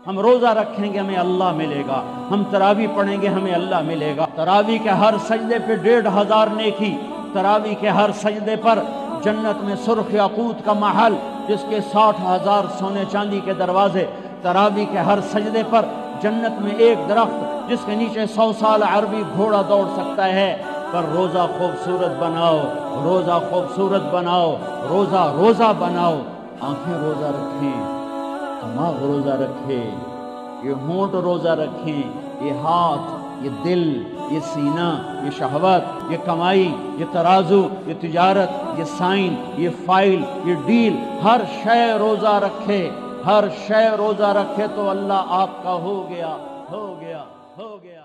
हम रोज़ा रखेंगे हमें अल्लाह मिलेगा, हम तरावी पढ़ेंगे हमें अल्लाह मिलेगा। तरावी के हर सजदे पे 1500 नेकी, तरावी के हर सजदे पर जन्नत में सुर्ख याकूत का महल जिसके 60,000 सोने चांदी के दरवाजे, तरावी के हर सजदे पर जन्नत में एक दरख्त जिसके नीचे 100 साल अरबी घोड़ा दौड़ सकता है। पर रोज़ा खूबसूरत बनाओ, रोज़ा खूबसूरत बनाओ, रोज़ा रोज़ा बनाओ। आंखें रोज़ा रखें, दिमाग रोज़ा रखे, ये होंठ रोज़ा रखें, ये हाथ, ये दिल, ये सीना, ये शहवत, ये कमाई, ये तराजू, ये तिजारत, ये साइन, ये फाइल, ये डील, हर शय रोज़ा रखे, हर शय रोज़ा रखे तो अल्लाह आपका हो गया, हो गया, हो गया।